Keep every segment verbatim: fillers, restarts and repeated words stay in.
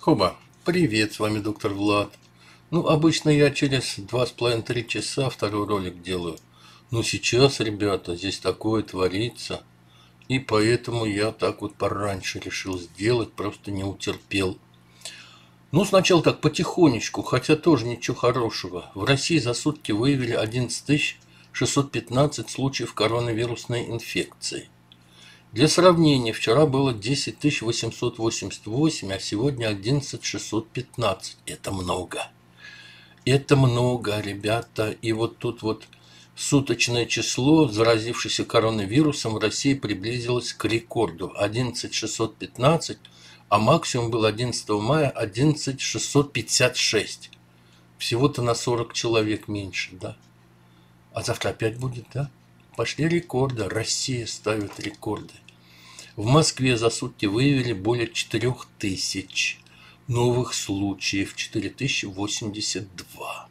Хоба, привет, с вами доктор Влад. Ну, обычно я через два с половиной-три часа второй ролик делаю. Но сейчас, ребята, здесь такое творится. И поэтому я так вот пораньше решил сделать, просто не утерпел. Ну, сначала так потихонечку, хотя тоже ничего хорошего. В России за сутки выявили одиннадцать тысяч шестьсот пятнадцать случаев коронавирусной инфекции. Для сравнения, вчера было десять тысяч восемьсот восемьдесят восемь, а сегодня одиннадцать тысяч шестьсот пятнадцать. Это много. Это много, ребята. И вот тут вот суточное число заразившихся коронавирусом в России приблизилось к рекорду. одиннадцать тысяч шестьсот пятнадцать, а максимум был одиннадцатого мая одиннадцать тысяч шестьсот пятьдесят шесть. Всего-то на сорок человек меньше, да? А завтра опять будет, да? Пошли рекорды. Россия ставит рекорды. В Москве за сутки выявили более четырёх тысяч новых случаев. четыре тысячи восемьдесят два.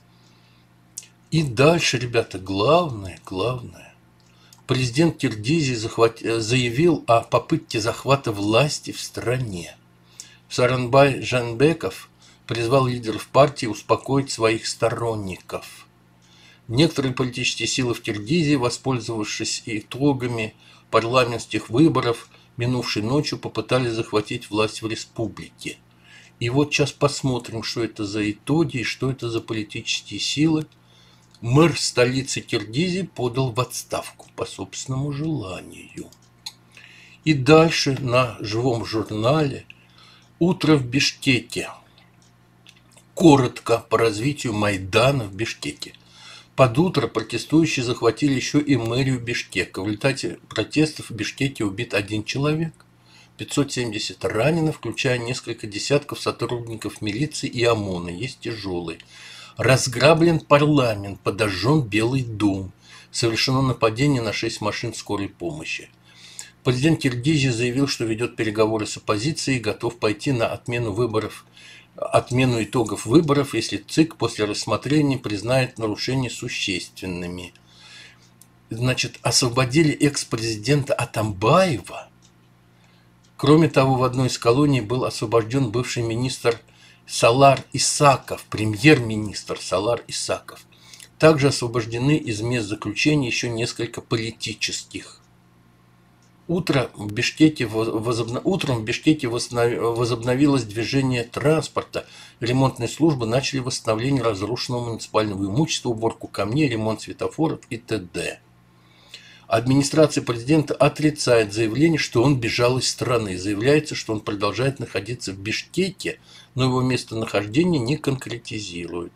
И дальше, ребята, главное, главное. Президент Киргизии захват... заявил о попытке захвата власти в стране. Сооронбай Жээнбеков призвал лидеров партии успокоить своих сторонников. Некоторые политические силы в Киргизии, воспользовавшись итогами парламентских выборов, минувшей ночью попытались захватить власть в республике. И вот сейчас посмотрим, что это за итоги и что это за политические силы. Мэр столицы Киргизии подал в отставку по собственному желанию. И дальше на живом журнале «Утро в Бишкеке». Коротко по развитию Майдана в Бишкеке. Под утро протестующие захватили еще и мэрию Бишкека. В результате протестов в Бишкеке убит один человек, пятьсот семьдесят ранено, включая несколько десятков сотрудников милиции и ОМОНа. Есть тяжелые. Разграблен парламент, подожжен Белый дом. Совершено нападение на шесть машин скорой помощи. Президент Киргизии заявил, что ведет переговоры с оппозицией и готов пойти на отмену выборов отмену итогов выборов, если ЦИК после рассмотрения признает нарушения существенными. Значит, освободили экс-президента Атамбаева. Кроме того, в одной из колоний был освобожден бывший министр Салар Исаков, премьер-министр Салар Исаков. Также освобождены из мест заключения еще несколько политических. Утро в Бишкеке, возобно... Утром в Бишкеке возобновилось движение транспорта. Ремонтные службы начали восстановление разрушенного муниципального имущества, уборку камней, ремонт светофоров и т.д. Администрация президента отрицает заявление, что он бежал из страны. Заявляется, что он продолжает находиться в Бишкеке, но его местонахождение не конкретизирует.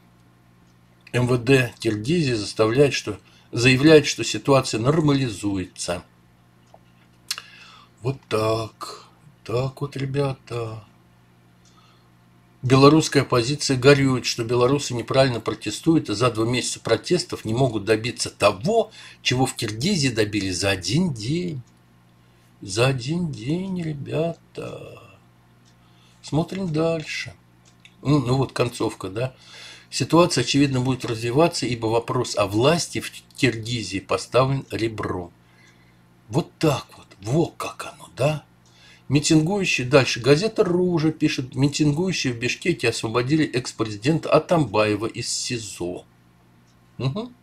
МВД Киргизии заставляет, что... заявляет, что ситуация нормализуется. Вот так. Так вот, ребята. Белорусская оппозиция горюет, что белорусы неправильно протестуют, и за два месяца протестов не могут добиться того, чего в Киргизии добились за один день. За один день, ребята. Смотрим дальше. Ну, ну вот концовка, да. Ситуация, очевидно, будет развиваться, ибо вопрос о власти в Киргизии поставлен ребром. Вот так вот. Во как оно, да? Митингующие, дальше газета «Ружа» пишет, митингующие в Бишкеке освободили экс-президента Атамбаева из СИЗО. Угу.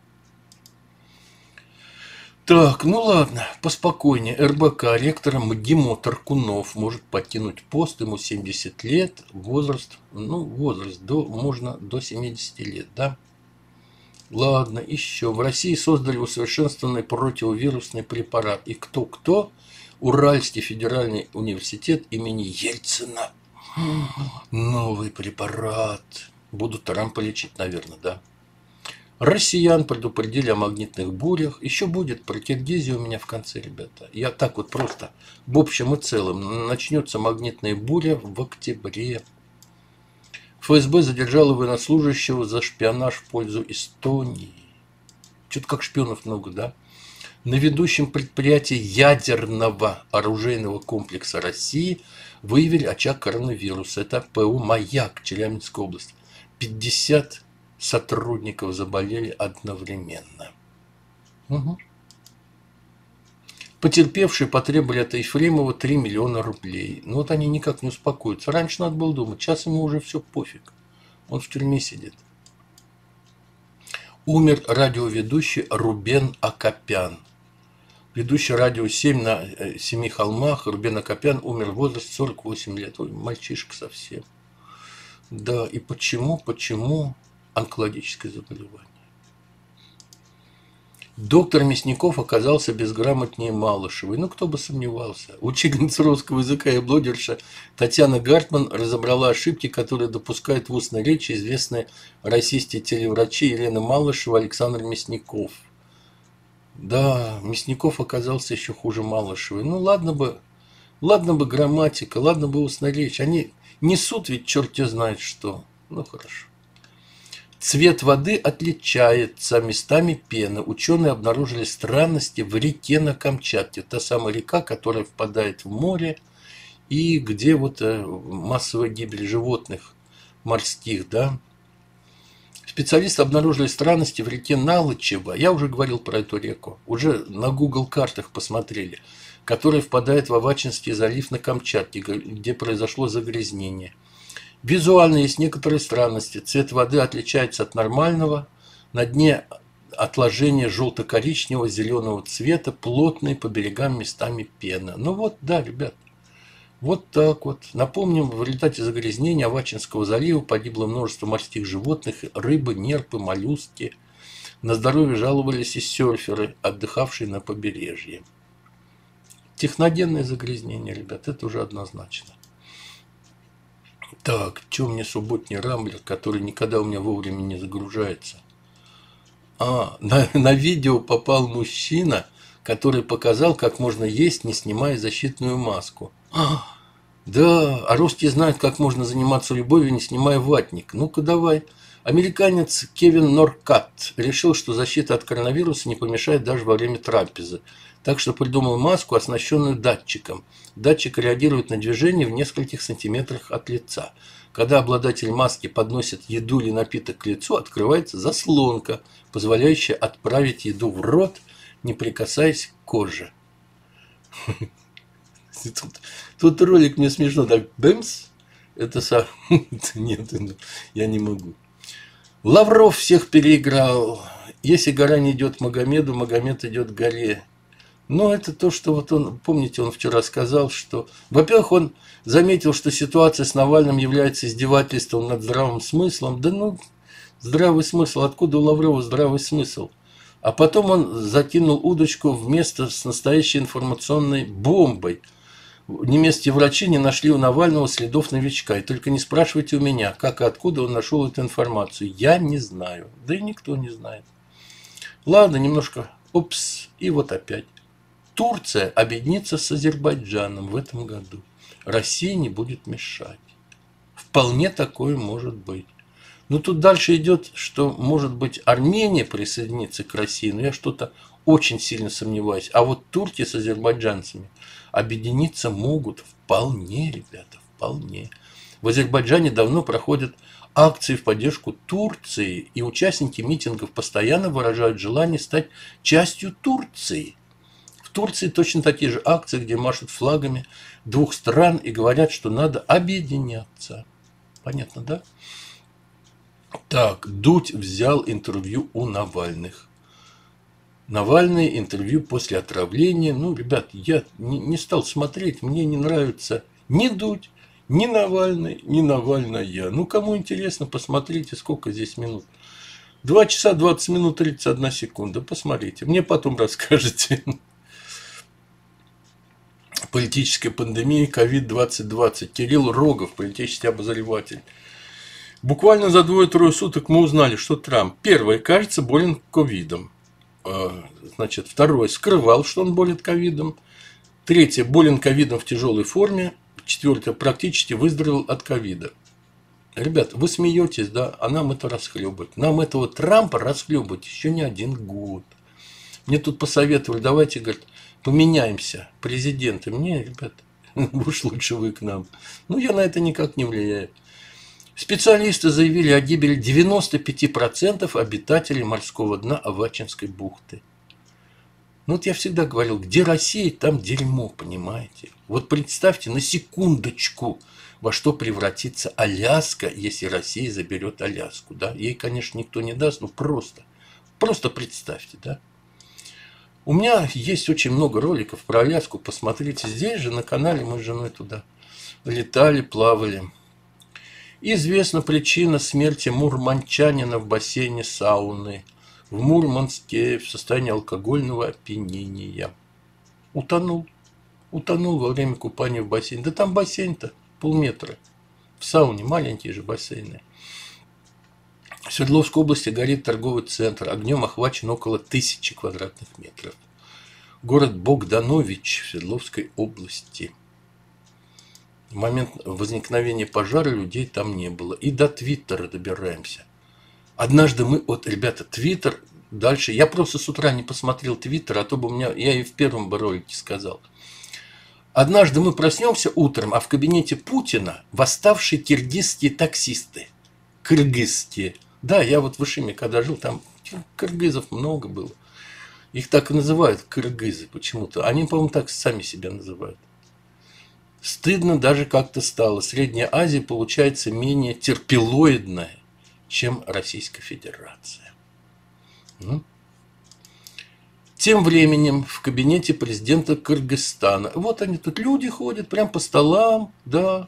Так, ну ладно, поспокойнее. РБК ректора МГИМО Таркунов может покинуть пост, ему семьдесят лет, возраст, ну, возраст, до, можно до семидесяти лет, да? Ладно, еще. В России создали усовершенствованный противовирусный препарат. И кто-кто? Уральский федеральный университет имени Ельцина. Новый препарат. Будут Трампа лечить, наверное, да? Россиян предупредили о магнитных бурях. Еще будет про Киргизию у меня в конце, ребята. Я так вот просто в общем и целом. Начнется магнитная буря в октябре. ФСБ задержала военнослужащего за шпионаж в пользу Эстонии. Что-то как шпионов много, да? На ведущем предприятии ядерного оружейного комплекса России выявили очаг коронавируса. Это ПО «Маяк», Челябинская область. пятьдесят сотрудников заболели одновременно. Угу. Потерпевшие потребовали от Ефремова три миллиона рублей. Но вот они никак не успокоятся. Раньше надо было думать, сейчас ему уже все пофиг. Он в тюрьме сидит. Умер радиоведущий Рубен Акопян. Ведущий радио семь на Семи холмах Рубен Акопян умер в возрасте сорок восемь лет. Ой, мальчишка совсем. Да, и почему, почему онкологическое заболевание? Доктор Мясников оказался безграмотнее Малышевой. Ну, кто бы сомневался. Учительница русского языка и блогерша Татьяна Гартман разобрала ошибки, которые допускают в устной речи известные российские телеврачи Елена Малышева и Александр Мясников. Да, Мясников оказался еще хуже Малышевой. Ну, ладно бы, ладно бы грамматика, ладно бы устная речь. Они несут ведь черт знает что. Ну, хорошо. Цвет воды отличается местами пены. Ученые обнаружили странности в реке на Камчатке. Та самая река, которая впадает в море и где вот массовая гибель животных морских, да. Специалисты обнаружили странности в реке Налычево. Я уже говорил про эту реку. Уже на Google картах посмотрели. Которая впадает в Авачинский залив на Камчатке, где произошло загрязнение. Визуально есть некоторые странности. Цвет воды отличается от нормального. На дне отложения желто-коричневого, зеленого цвета, плотные по берегам местами пена. Ну вот, да, ребят. Вот так вот. Напомним, в результате загрязнения Авачинского залива погибло множество морских животных, рыбы, нерпы, моллюски. На здоровье жаловались и серферы, отдыхавшие на побережье. Техногенное загрязнение, ребят, это уже однозначно. Так, что мне субботний рамблер, который никогда у меня вовремя не загружается? А, на, на видео попал мужчина, который показал, как можно есть, не снимая защитную маску. А, да, а русские знают, как можно заниматься любовью, не снимая ватник. Ну-ка давай. Американец Кевин Норкат решил, что защита от коронавируса не помешает даже во время трапезы. Так что придумал маску, оснащенную датчиком. Датчик реагирует на движение в нескольких сантиметрах от лица. Когда обладатель маски подносит еду или напиток к лицу, открывается заслонка, позволяющая отправить еду в рот, не прикасаясь к коже. Тут, тут ролик мне смешно, так бэмс, это сам, нет, я не могу. Лавров всех переиграл. Если гора не идет Магомеду, Магомед идет к горе. Но это то, что вот он, помните, он вчера сказал, что, во-первых, он заметил, что ситуация с Навальным является издевательством над здравым смыслом. Да ну, здравый смысл, откуда у Лаврова здравый смысл? А потом он закинул удочку в место с настоящей информационной бомбой. Немецкие врачи не нашли у Навального следов новичка. И только не спрашивайте у меня, как и откуда он нашел эту информацию. Я не знаю. Да и никто не знает. Ладно, немножко упс, и вот опять. Турция объединится с Азербайджаном в этом году. Россия не будет мешать. Вполне такое может быть. Но тут дальше идет, что, может быть, Армения присоединится к России, но я что-то очень сильно сомневаюсь. А вот турки с азербайджанцами объединиться могут вполне, ребята, вполне. В Азербайджане давно проходят акции в поддержку Турции, и участники митингов постоянно выражают желание стать частью Турции. В Турции точно такие же акции, где машут флагами двух стран и говорят, что надо объединяться. Понятно, да? Так, Дудь взял интервью у Навальных. Навальный интервью после отравления. Ну, ребят, я не, не стал смотреть, мне не нравится ни Дудь, ни Навальный, ни Навальная. Ну, кому интересно, посмотрите, сколько здесь минут. два часа двадцать минут тридцать одна секунда. Посмотрите, мне потом расскажете. Политическая пандемия ковид двадцать двадцать. Кирилл Рогов, политический обозреватель. Буквально за двое-трое суток мы узнали, что Трамп, первое, кажется, болен ковидом. Значит, второе, скрывал, что он болен ковидом. Третье, болен ковидом в тяжелой форме. Четвертое, практически выздоровел от ковида. Ребят, вы смеетесь, да, а нам это расхлебывать. Нам этого Трампа расхлебывать еще не один год. Мне тут посоветовали, давайте, говорят, поменяемся президенты. Мне, ребят, уж лучше вы к нам. Ну, я на это никак не влияю. Специалисты заявили о гибели девяноста пяти процентов обитателей морского дна Авачинской бухты. Ну вот я всегда говорил, где Россия, там дерьмо, понимаете? Вот представьте на секундочку, во что превратится Аляска, если Россия заберет Аляску, да? Ей, конечно, никто не даст, но просто, просто представьте, да? У меня есть очень много роликов про Аляску, посмотрите. Здесь же на канале мы с женой туда летали, плавали. Известна причина смерти мурманчанина в бассейне сауны в Мурманске в состоянии алкогольного опьянения. Утонул. Утонул во время купания в бассейне. Да там бассейн-то полметра. В сауне маленькие же бассейны. В Свердловской области горит торговый центр. Огнем охвачен около тысячи квадратных метров. Город Богданович в Свердловской области. В момент возникновения пожара людей там не было. И до Твиттера добираемся. Однажды мы, вот, ребята, Твиттер, дальше, я просто с утра не посмотрел Твиттер, а то бы у меня, я и в первом бы ролике сказал. Однажды мы проснемся утром, а в кабинете Путина восставшие киргизские таксисты. Кыргызские. Да, я вот в Ишиме, когда жил, там кыргызов много было. Их так и называют, кыргызы почему-то. Они, по-моему, так сами себя называют. Стыдно даже как-то стало. Средняя Азия получается менее терпилоидная, чем Российская Федерация. Ну. Тем временем в кабинете президента Кыргызстана. Вот они тут, люди ходят прям по столам, да.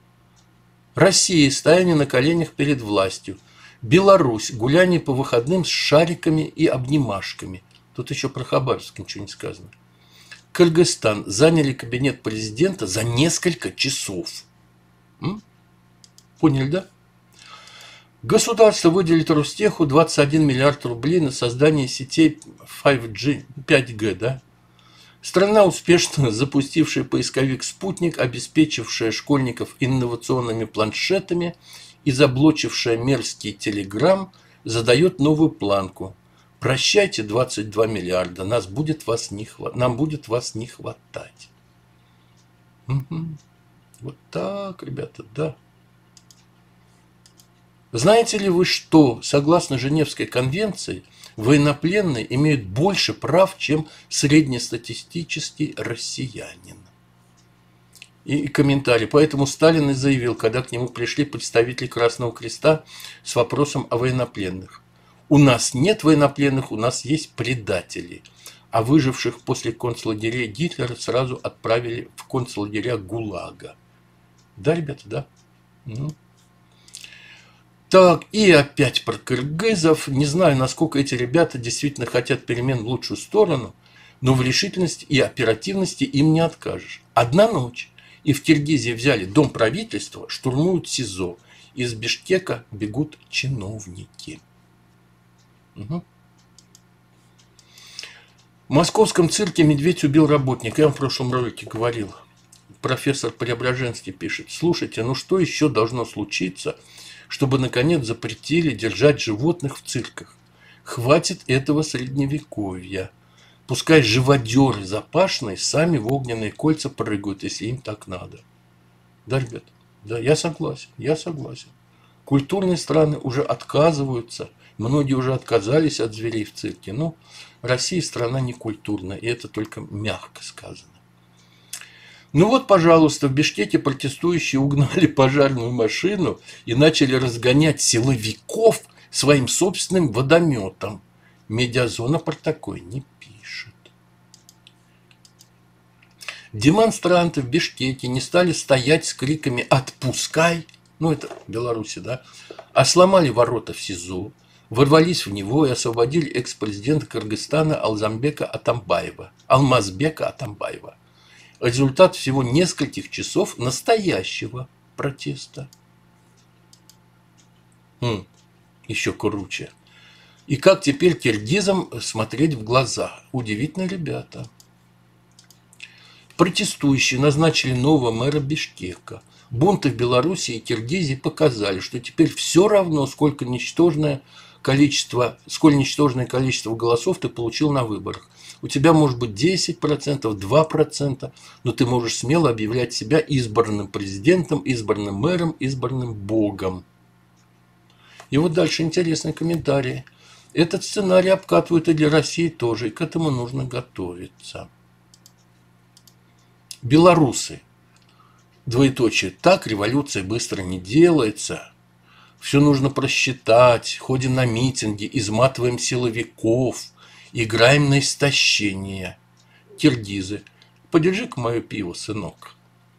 Россия, стояние на коленях перед властью. Беларусь, гуляние по выходным с шариками и обнимашками. Тут еще про Хабаровск ничего не сказано. Кыргызстан, заняли кабинет президента за несколько часов. М? Поняли, да? Государство выделит Ростеху двадцать один миллиард рублей на создание сетей пять джи, пять джи, да? Страна, успешно запустившая поисковик «Спутник», обеспечившая школьников инновационными планшетами и заблочившая мерзкий Телеграм, задает новую планку. Прощайте двадцать два миллиарда, нас будет вас не хват... нам будет вас не хватать. Угу. Вот так, ребята, да. Знаете ли вы, что, согласно Женевской конвенции, военнопленные имеют больше прав, чем среднестатистический россиянин? И комментарий. Поэтому Сталин и заявил, когда к нему пришли представители Красного Креста с вопросом о военнопленных. У нас нет военнопленных, у нас есть предатели. А выживших после концлагерей Гитлера сразу отправили в концлагеря ГУЛАГа. Да, ребята, да? Ну. Так, и опять про кыргызов. Не знаю, насколько эти ребята действительно хотят перемен в лучшую сторону, но в решительности и оперативности им не откажешь. Одна ночь, и в Киргизии взяли дом правительства, штурмуют СИЗО. Из Бишкека бегут чиновники. Угу. В московском цирке медведь убил работника. Я вам в прошлом ролике говорил. Профессор Преображенский пишет. Слушайте, ну что еще должно случиться, чтобы, наконец, запретили держать животных в цирках? Хватит этого средневековья. Пускай живодеры запашные сами в огненные кольца прыгают, если им так надо. Да, ребят? Да, я согласен, я согласен. Культурные страны уже отказываются, многие уже отказались от зверей в цирке. Но Россия страна некультурная, и это только мягко сказано. Ну вот, пожалуйста, в Бишкеке протестующие угнали пожарную машину и начали разгонять силовиков своим собственным водометом. Медиазона про такое не пишет. Демонстранты в Бишкеке не стали стоять с криками «Отпускай!», ну это в Беларуси, да, а сломали ворота в СИЗО, ворвались в него и освободили экс-президента Кыргызстана Алзамбека Атамбаева, Алмазбека Атамбаева. Результат всего нескольких часов настоящего протеста. Хм, еще круче. И как теперь киргизам смотреть в глаза? Удивительно, ребята. Протестующие назначили нового мэра Бишкека. Бунты в Беларуси и Киргизии показали, что теперь все равно, сколько ничтожное количество, сколь ничтожное количество голосов ты получил на выборах. У тебя может быть десять процентов, два процента, но ты можешь смело объявлять себя избранным президентом, избранным мэром, избранным богом. И вот дальше интересный комментарий. Этот сценарий обкатывают и для России тоже, и к этому нужно готовиться. Белорусы. Двоеточие. Так революция быстро не делается. Все нужно просчитать. Ходим на митинги, изматываем силовиков, играем на истощение. Киргизы. Подержи-ка мое пиво, сынок.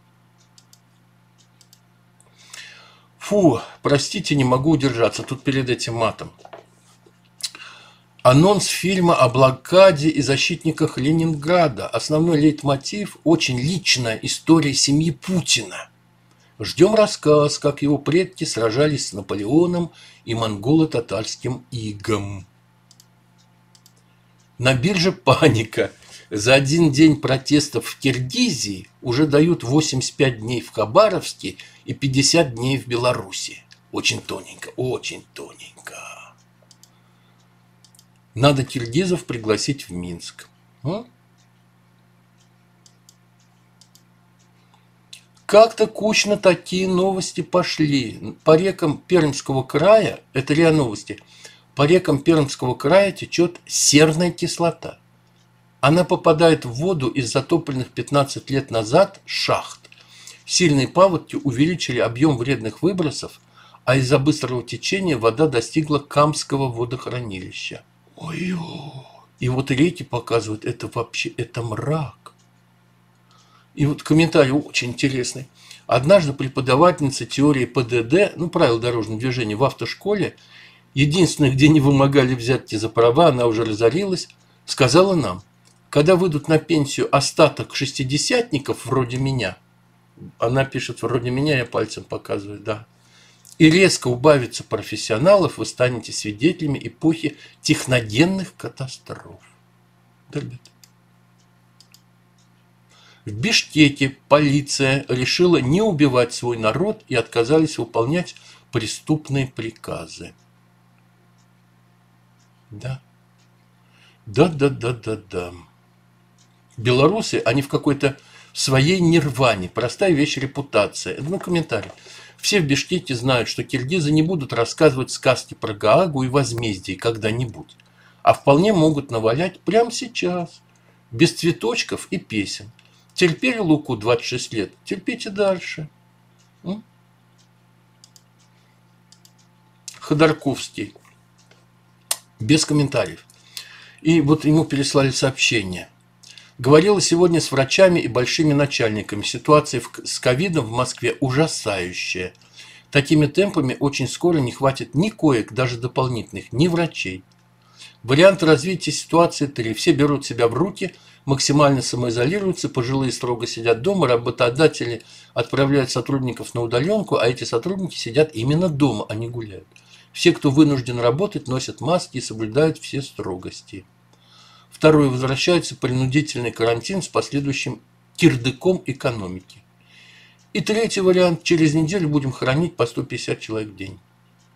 Фу, простите, не могу удержаться. Тут перед этим матом. Анонс фильма о блокаде и защитниках Ленинграда. Основной лейтмотив – очень личная история семьи Путина. Ждем рассказ, как его предки сражались с Наполеоном и монголо-татарским игом. На бирже паника. За один день протестов в Киргизии уже дают восемьдесят пять дней в Хабаровске и пятьдесят дней в Беларуси. Очень тоненько, очень тоненько. Надо киргизов пригласить в Минск. А? Как-то кучно такие новости пошли. По рекам Пермского края, это РИА Новости, по рекам Пермского края течет серная кислота. Она попадает в воду из затопленных пятнадцать лет назад шахт. Сильные паводки увеличили объем вредных выбросов, а из-за быстрого течения вода достигла Камского водохранилища. Ой-ой. И вот реки показывают, это вообще, это мрак. И вот комментарий очень интересный. Однажды преподавательница теории ПДД, ну, правил дорожного движения в автошколе, единственное, где не вымогали взятки за права, она уже разорилась, сказала нам, когда выйдут на пенсию остаток шестидесятников вроде меня, она пишет вроде меня, я пальцем показываю, да, и резко убавится профессионалов, вы станете свидетелями эпохи техногенных катастроф. Да, ребята. В Бишкеке полиция решила не убивать свой народ и отказались выполнять преступные приказы. Да. Да, да, да, да, да. Белорусы, они в какой-то своей нирване. Простая вещь — репутация. Это, ну, комментарий. Все в Бишкеке знают, что киргизы не будут рассказывать сказки про Гаагу и возмездие когда-нибудь, а вполне могут навалять прямо сейчас, без цветочков и песен. Терпели Луку двадцать шесть лет, терпите дальше. М? Ходорковский. Без комментариев. И вот ему переслали сообщение. Говорила сегодня с врачами и большими начальниками. Ситуация с ковидом в Москве ужасающая. Такими темпами очень скоро не хватит ни коек, даже дополнительных, ни врачей. Варианты развития ситуации три. Все берут себя в руки, максимально самоизолируются, пожилые строго сидят дома, работодатели отправляют сотрудников на удаленку, а эти сотрудники сидят именно дома, а не гуляют. Все, кто вынужден работать, носят маски и соблюдают все строгости. Второе. Возвращается принудительный карантин с последующим кирдыком экономики. И третий вариант. Через неделю будем хоронить по сто пятьдесят человек в день.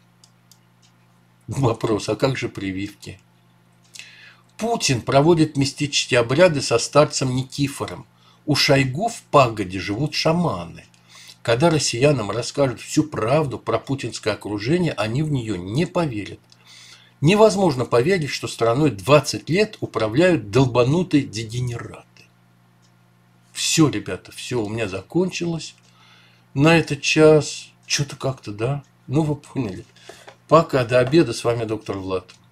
Вопрос. А как же прививки? Путин проводит мистические обряды со старцем Никифором. У Шойгу в пагоде живут шаманы. Когда россиянам расскажут всю правду про путинское окружение, они в нее не поверят. Невозможно поверить, что страной двадцать лет управляют долбанутые дегенераты. Все, ребята, все, у меня закончилось. На этот час что-то как-то, да? Ну, вы поняли. Пока, до обеда. С вами доктор Влад.